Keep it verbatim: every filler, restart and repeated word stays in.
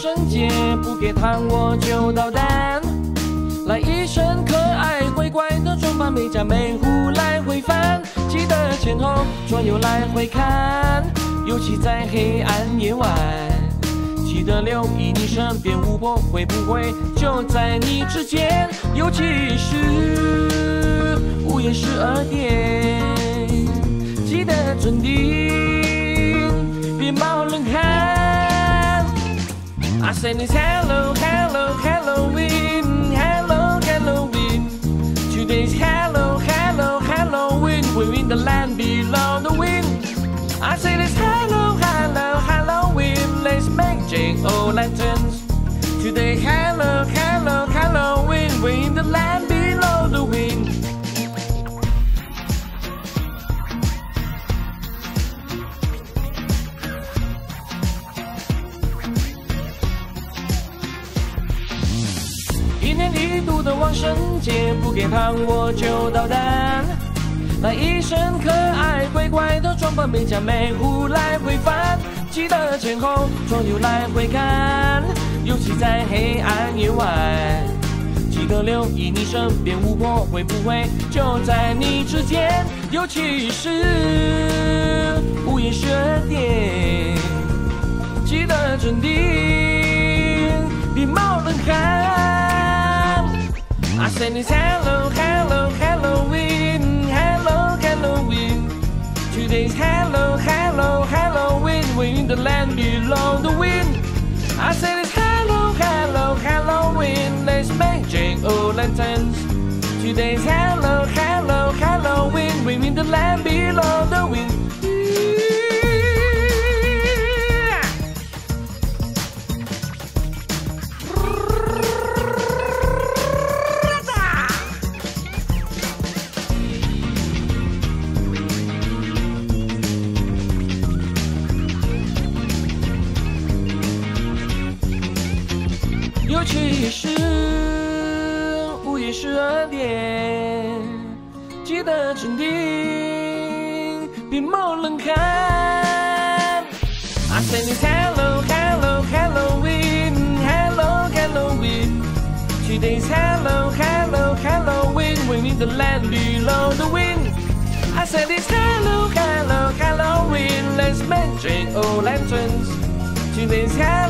圣节，不给糖我就捣蛋。来一身可爱鬼怪的装扮，每家每户来回返。记得前后左右来回看，尤其在黑暗夜晚。记得留意你身边，巫婆会不会就在你之间？尤其是午夜十二点，记得镇定别冒冷汗。I said it's Hallow Hallow Halloween, Hallow Halloween. Today's Hallow Hallow Halloween. We're in the land below the wind. I said it's Hallow Hallow Halloween. Let's make jack-o'-lanterns. Today Hallow Hallow Halloween. We're in the land below the wind. 一年一度的万圣节，不给糖我就捣蛋。来一身可爱鬼怪的装扮，每家每户来回返。记得前后左右来回看，尤其在黑暗夜晚。记得留意你身边，巫婆会不会就在你之间？尤其是午夜十二点，记得镇定别冒冷汗。I said it's Hallow Hallow Halloween, Hallow Halloween. Today's Hallow Hallow Halloween. We're in the land below the wind. I said it's Hallow Hallow Halloween. Let's make jack-o'-lanterns. Today's Hallow Hallow Halloween. We're in the land below the wind. 尤其是午夜十二点，记得镇定别冒冷汗。I said it's Hallow Hallow Halloween, Hallow Halloween. Today's Hallow Hallow Halloween. We're in the land below the wind. I said it's Hallow Hallow Halloween. Let's make jack-o'-lanterns. Today's Hallow